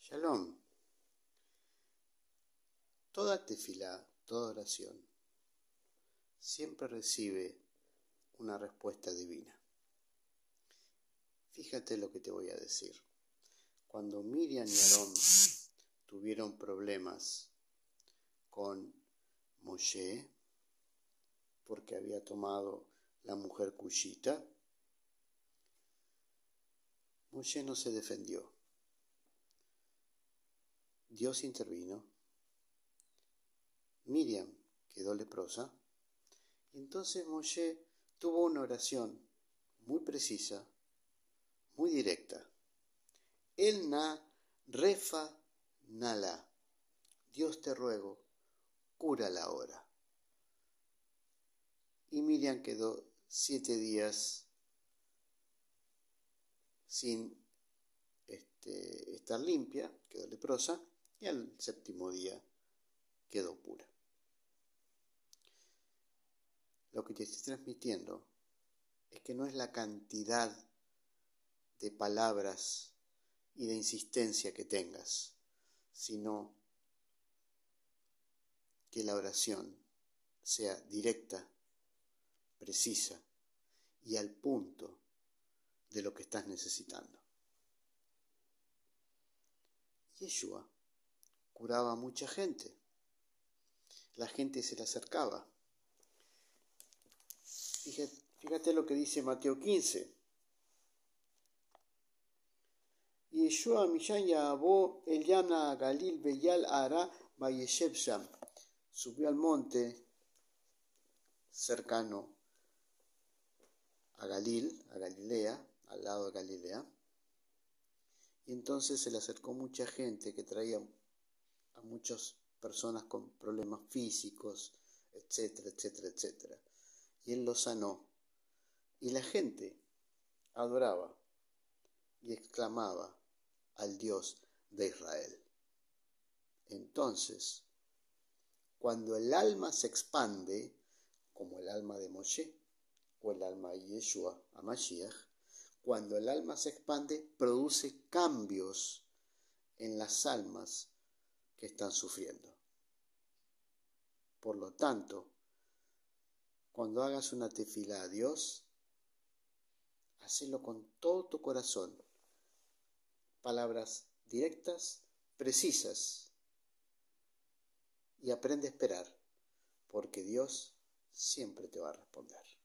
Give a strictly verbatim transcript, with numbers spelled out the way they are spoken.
Shalom. Toda tefilá, toda oración, siempre recibe una respuesta divina. Fíjate lo que te voy a decir. Cuando Miriam y Aarón tuvieron problemas con Moshe, porque había tomado la mujer cushita, Moshe no se defendió. Dios intervino. Miriam quedó leprosa. Y entonces Moshe tuvo una oración muy precisa, muy directa. El na refa nala. Dios te ruego, cúrala ahora. Y Miriam quedó siete días sin este, estar limpia, quedó leprosa, y al séptimo día quedó pura. Lo que te estoy transmitiendo es que no es la cantidad de palabras y de insistencia que tengas, sino que la oración sea directa, precisa y al punto de lo que estás necesitando. Yeshua curaba a mucha gente. La gente se le acercaba. Fíjate, fíjate lo que dice Mateo quince. Yeshua Mishan Yahabo el Yana Galil Beyal Ara Bayesheb Sham. Subió al monte cercano a Galil, a Galilea, al lado de Galilea. Y entonces se le acercó mucha gente que traía a muchas personas con problemas físicos, etcétera, etcétera, etcétera. Y él los sanó. Y la gente adoraba y exclamaba al Dios de Israel. Entonces, cuando el alma se expande, como el alma de Moshe o el alma de Yeshua a Mashiach, cuando el alma se expande, produce cambios en las almas que están sufriendo. Por lo tanto, cuando hagas una tefilá a Dios, hacelo con todo tu corazón. Palabras directas, precisas. Y aprende a esperar, porque Dios siempre te va a responder.